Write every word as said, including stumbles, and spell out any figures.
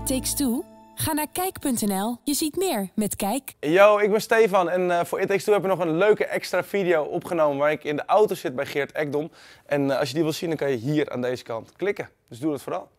Takes Two? Ga naar kijk punt n l. Je ziet meer met Kijk. Yo, ik ben Stefan en uh, voor It Takes Two heb ik nog een leuke extra video opgenomen waar ik in de auto zit bij Geert Ekdom. En uh, als je die wil zien, dan kan je hier aan deze kant klikken. Dus doe dat vooral.